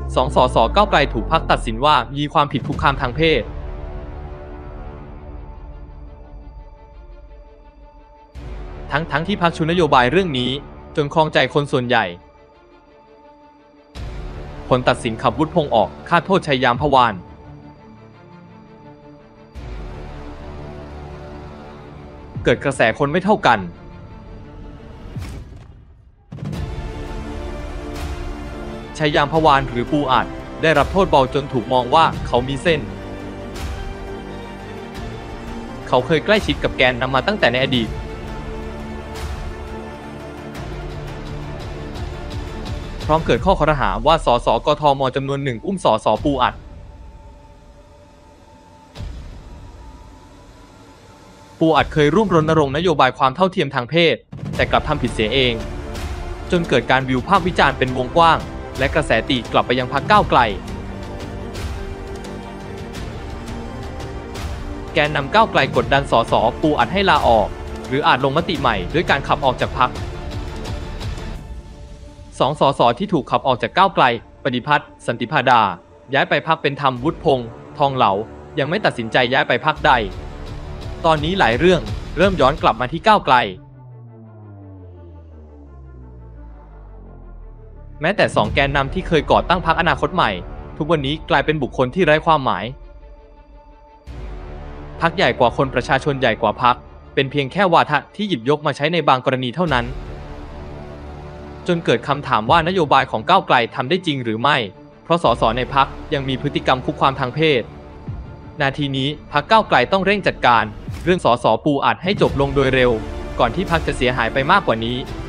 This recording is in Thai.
2 สสก้าวไกลถูกพรรคตัดสินว่ามีความผิดคุกคามทางเพศทั้งที่พรรคชูนโยบายเรื่องนี้จนครองใจคนส่วนใหญ่ผลตัดสินขับวุฒิพงษ์ออกค่าโทษชัยยามพวานเกิดกระแสคนไม่เท่ากันชัยยามพวานหรือปูอัดได้รับโทษเบาจนถูกมองว่าเขามีเส้นเขาเคยใกล้ชิดกับแกนนำมาตั้งแต่ในอดีตพร้อมเกิดข้อครหาว่าสสกทมจำนวนหนึ่งอุ้มสสปูอัดเคยร่วมรณรงค์นโยบายความเท่าเทียมทางเพศแต่กลับทำผิดเสียเองจนเกิดการวิวภาพวิจารณ์เป็นวงกว้างและกระแสตีกลับไปยังพรรคก้าวไกลแกนนำก้าวไกลกดดันสสปูอัดให้ลาออกหรืออาจลงมติใหม่ด้วยการขับออกจากพรรค2 สสที่ถูกขับออกจากก้าวไกลปฏิพัฒน์สันติพาดาย้ายไปพรรคเป็นธรรมวุฒิพงษ์ทองเหลายังไม่ตัดสินใจย้ายไปพรรคใดตอนนี้หลายเรื่องเริ่มย้อนกลับมาที่ก้าวไกลแม้แต่2 แกนนำที่เคยก่อตั้งพรรคอนาคตใหม่ทุกวันนี้กลายเป็นบุคคลที่ไร้ความหมายพรรคใหญ่กว่าคนประชาชนใหญ่กว่าพรรคเป็นเพียงแค่วาทะที่หยิบยกมาใช้ในบางกรณีเท่านั้นจนเกิดคำถามว่านโยบายของก้าวไกลทำได้จริงหรือไม่เพราะสสในพรรคยังมีพฤติกรรมคุกคามทางเพศนาทีนี้พรรคก้าวไกลต้องเร่งจัดการเรื่องสสปูอัดให้จบลงโดยเร็วก่อนที่พรรคจะเสียหายไปมากกว่านี้